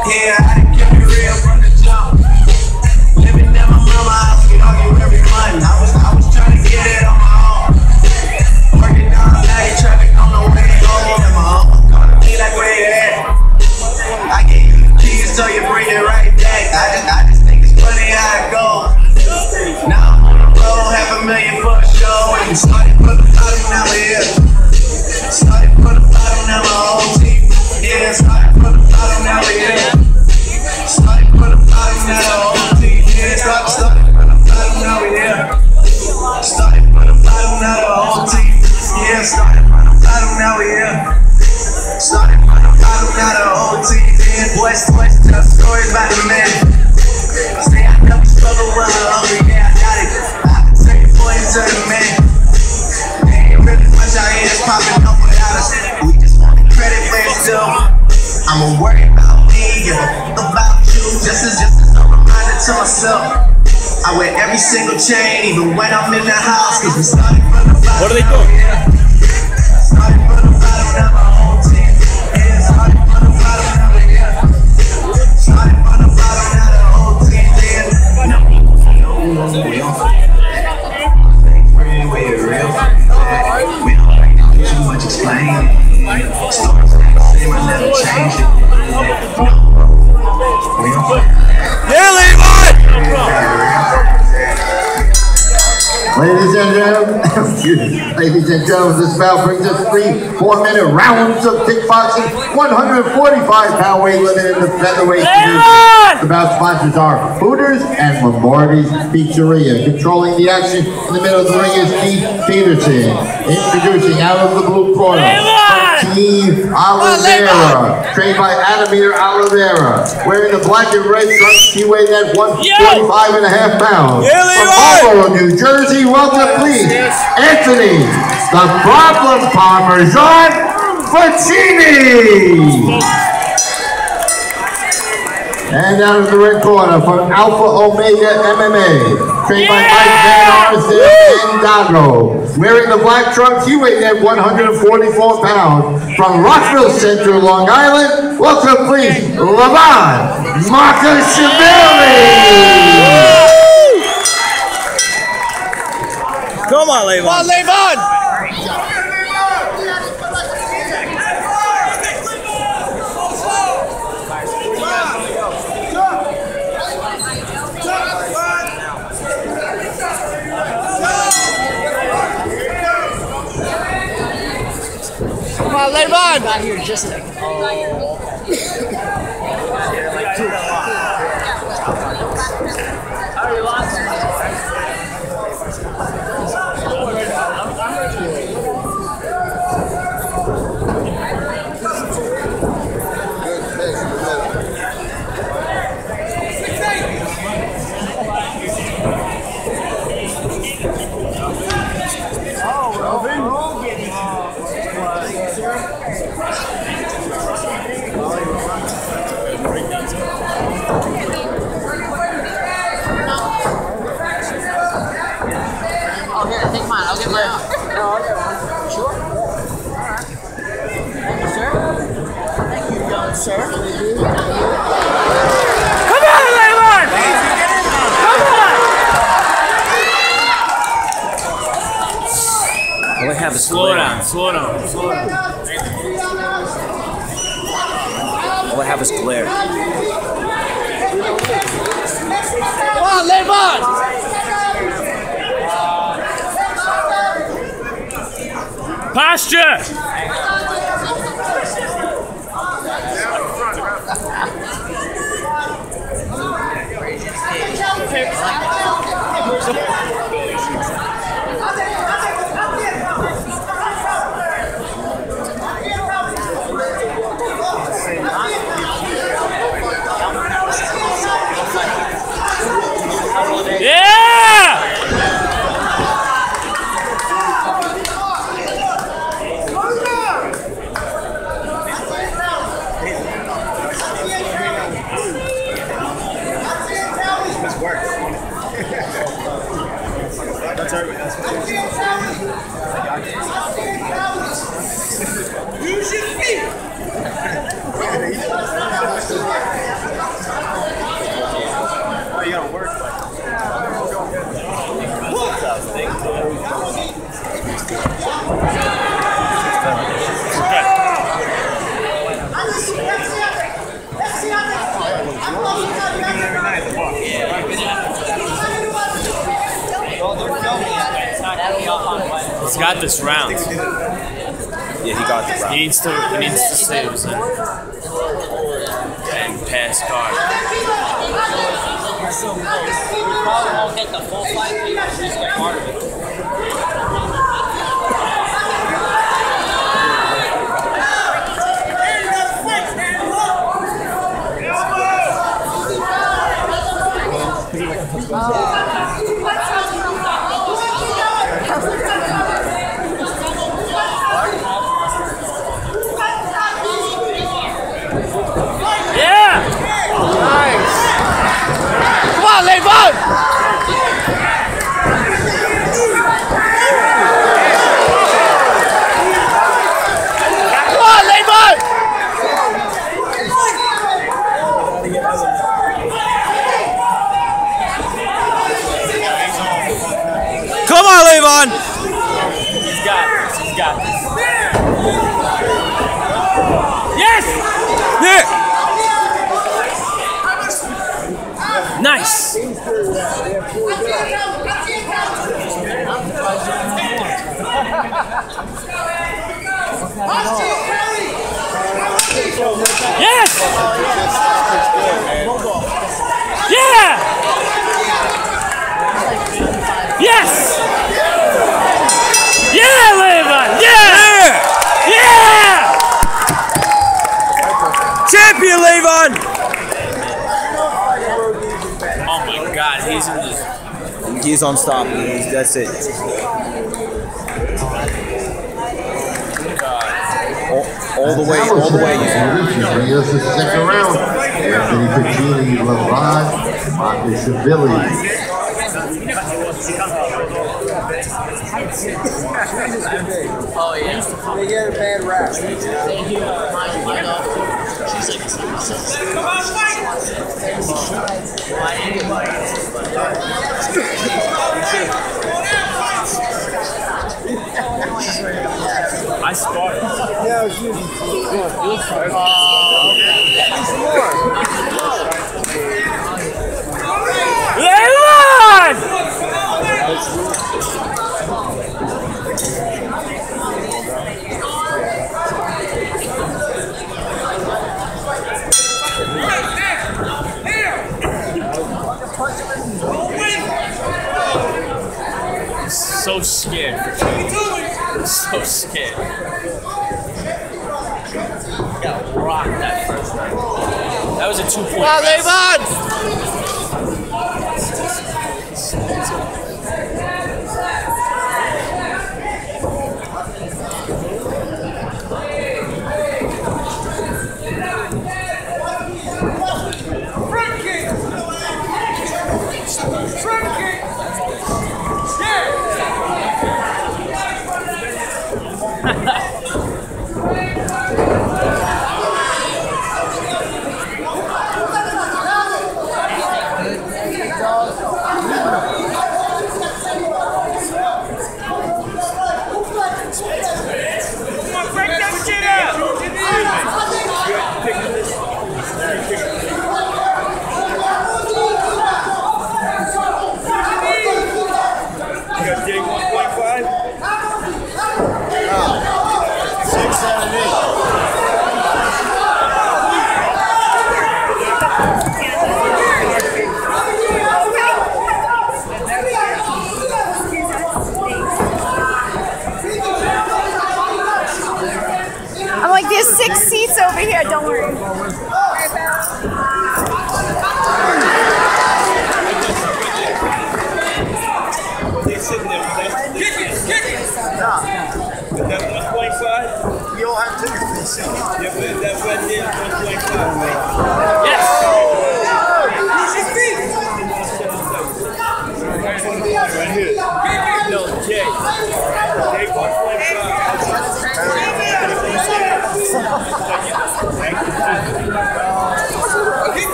Yeah, I done kept it real from the jump. Living at my mama house, we argue every month. I was trying to get it on my own. Working down night, traffic on the way home. And my uncle calling me like, where you at? I gave you the keys so you bring it right back. I just think it's funny how it goes. Now I'm on the road, $500,000 for a show. And started from the bottom, now we're here. Started from the bottom, now my whole team. Yeah, started from the bottom, now we're here. Started from the bottom, now the whole team. Yeah, started from the bottom, now we're here. Started from the bottom, now the whole team. Yeah, started from the bottom, now we're here. Started from the bottom, now the whole team. Yeah, boys tell stories about the man. Say I never struggled with her hungry, yeah, I got it. I can take it for you to the man. There ain't really much out here that's popping up without us. We just want the credit where it's due. I'ma worry about me, give a fuck about you. Just as a reminder to myself. I wear every single chain, even when I'm in the house. Cause we started from the bottom. What are they doing? Started from the bottom, now my whole team. Yeah, started from the bottom, now we're here. Started from the bottom, now the whole team. We don't like too much explaining. Stories like the same, I never change it. We don't like Yeah, Levan! Ladies and gentlemen, this bout brings us 3 4-minute rounds of kickboxing, 145-pound weight limit in the featherweight division. The bout sponsors are Hooters and Lombardi's Pizzeria. Controlling the action in the middle of the ring is Keith Peterson. Introducing out of the blue corner, Steve Oliveira, trained by Adamir Oliveira. Wearing the black and red trunks, he weighed at 145.5 pounds. From Marlboro, New Jersey, welcome please, Anthony, the Problem Parmesan Faccini. And out of the red corner from Alpha Omega MMA, trained by Mike Van Arsdale and Dago. Wearing the black trunks, he weighed at 144 pounds. From Rockville Center, Long Island, welcome please, Levan Makashvili. Come on, Levan. Come on, Levan! Come on, Levan! Got here just like I'll get mine. No, I'll get one. Sure? Alright. Thank you, sir. Thank you, young sir. Come on, Levan! Come on! All I have is slow down. All I have is glare. Come on, Levan! Posture! Yeah! Use your feet. got this round. Yeah, he got the round. He needs to save us and pass guard. So close. We probably won't get the full fight, but just get part of it. Yeah! Nice. Come on, Levan! Come on, Levan! Come on, Levan! He's got this. He's got this. Yes! Yeah! Nice! Yes! Yeah! Yes! Yeah, Levan! Yeah! Yeah! Champion, Levan! Oh my God, he's in this. He's unstoppable. That's it. All the way. Here's the second round. Anthony Piccini, Levan, Makashvili. Oh, yeah. They get a bad rap. She's I started. Yeah, it's usually Levan! So scared for Joe. So scared. Got rocked that first round. That was a 2-point. Come on, Levan!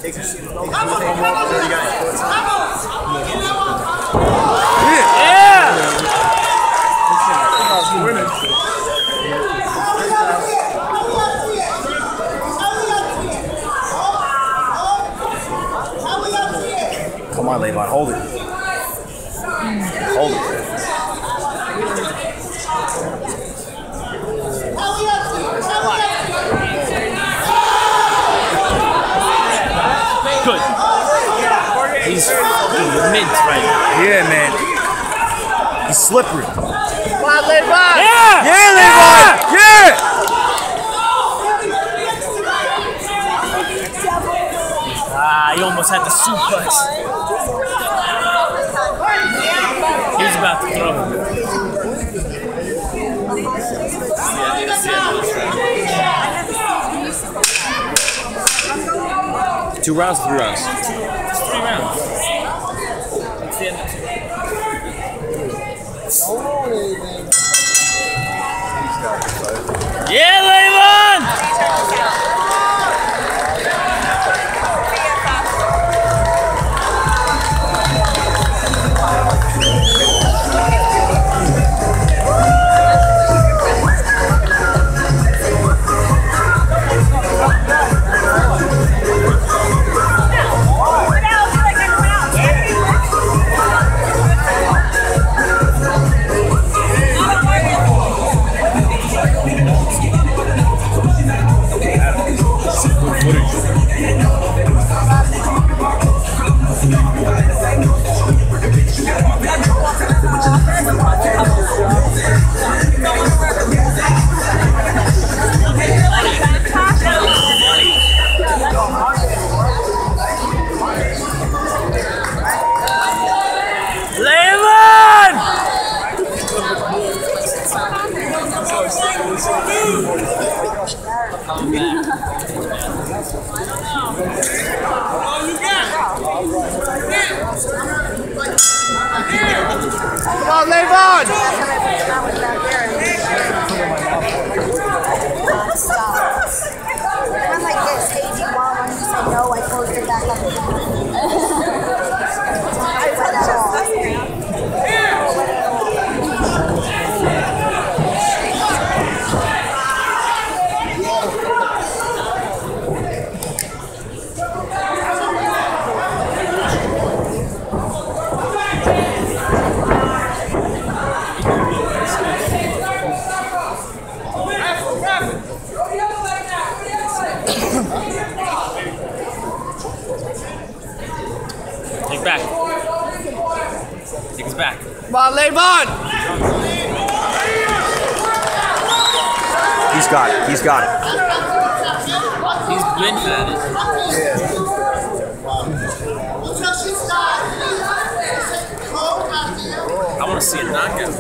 Come on, Levan, hold it. Hold it. Good. He's mint right now. Yeah, man. He's slippery. Come on, Levan! Yeah! Yeah, Levan! Yeah! He almost had the suplex. He was about to throw him. 2 rounds, 3 rounds. It's 3 rounds. It's the end of 2. Yeah, Levan! Come on, Levan! I'm like this, hey, do you want one? You say no, I close it back up again. Take it back. Take us back. Come on, Levan! He's got it. He's got it. He's been at it. I want to see a knockout.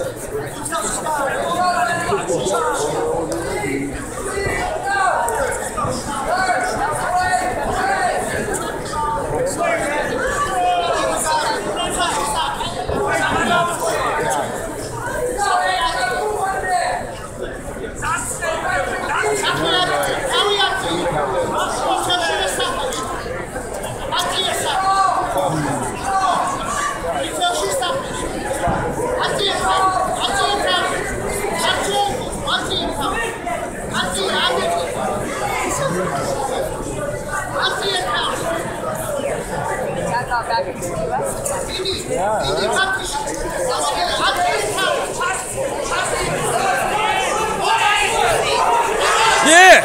Yeah!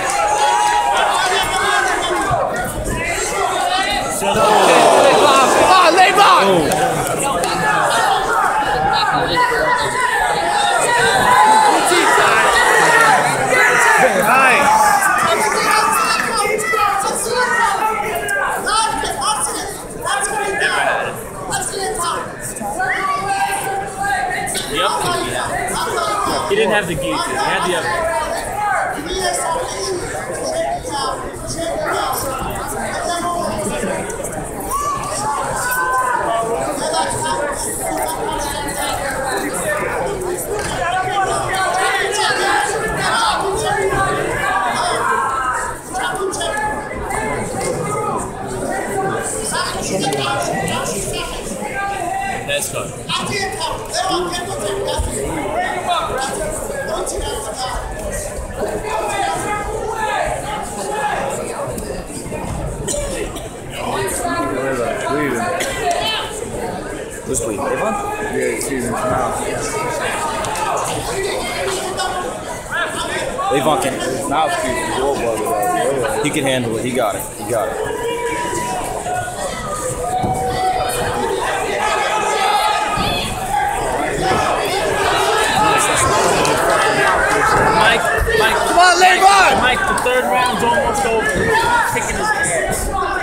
Come on, Levan! Levan can now he can handle it. He got it. He got it. Mike, come on, Levan! Mike, the third round's almost over. He's kicking his ass.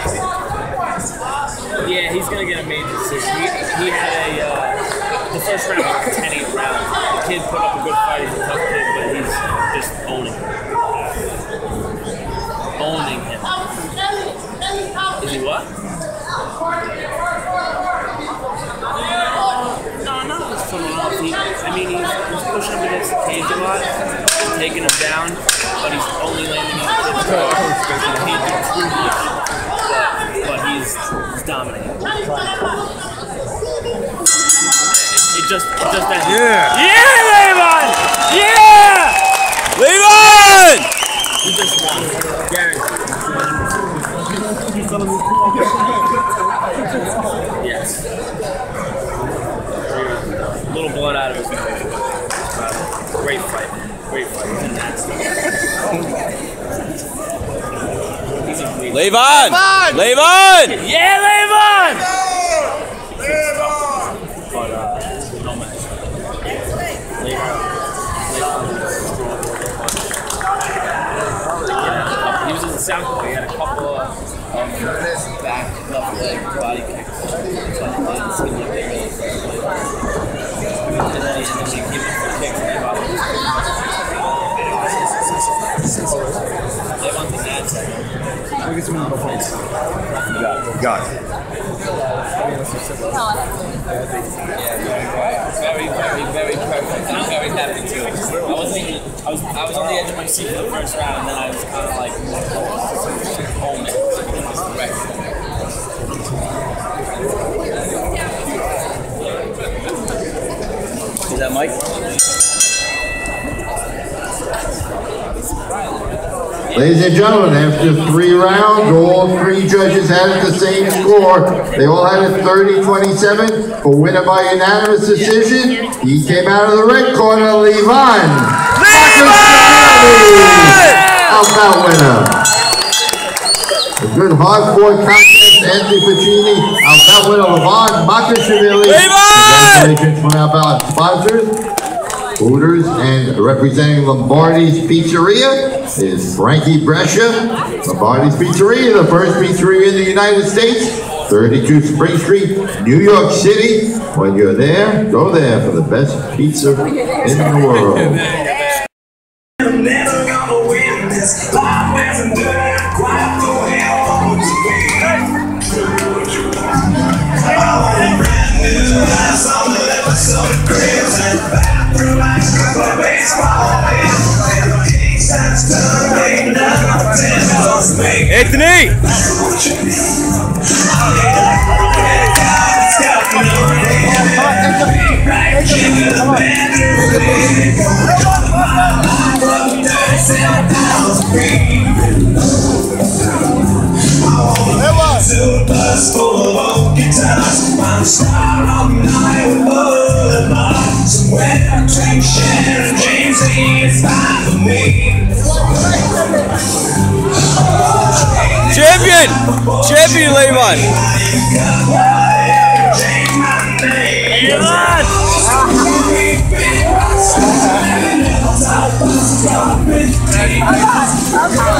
Yeah, he's gonna get a major decision. He had the first round was a 10-8 round. The kid put up a good fight. He's a tough kid, but he's just owning him. Owning him. Is he what? No, not just someone else. He's pushing him against the cage a lot, taking him down, but he's only landing on the but he's dominating. It just that. Yeah! Yeah, Levan! Yeah! Levan! He just won. Yes. A little blood out of his nose. Great fight, man. Great fight. He's in that stuff. Levan! Levan! Yeah, Levan! But, no match. Levan he was in the southpaw. He had a couple of back, left leg, body kicks. But it didn't seem like they really and then he gave it for kicks and Levan's in that second. Got it. Very, very, very perfect. I'm very happy too. I was on the edge of my seat for the first round, and then I was kind of like home. Is that Mike? Ladies and gentlemen, after 3 rounds, all 3 judges had the same score. They all had a 30-27 for winner by unanimous decision. He came out of the red corner, Levan. Makashvili, out winner. A good hard-fought contest, Anthony Pacini, out winner, Levan Makashvili. Congratulations from our ballot sponsors. Hooters, and representing Lombardi's Pizzeria is Frankie Brescia. Lombardi's Pizzeria, the first pizzeria in the United States, 32 Spring Street, New York City. When you're there, go there for the best pizza in the world. I'm never gonna win this. Life hasn't done quite the way I want it to be. I want a brand new house on the left side of Graves and bathroom ice for baseball and the Kings that's done ain't nothing else make Anthony! Bus full of old guitars. I'm starting all night with all the bars. Somewhere between Cher and James Dean, it's fine for me. Champion! Champion, Levan! Levan!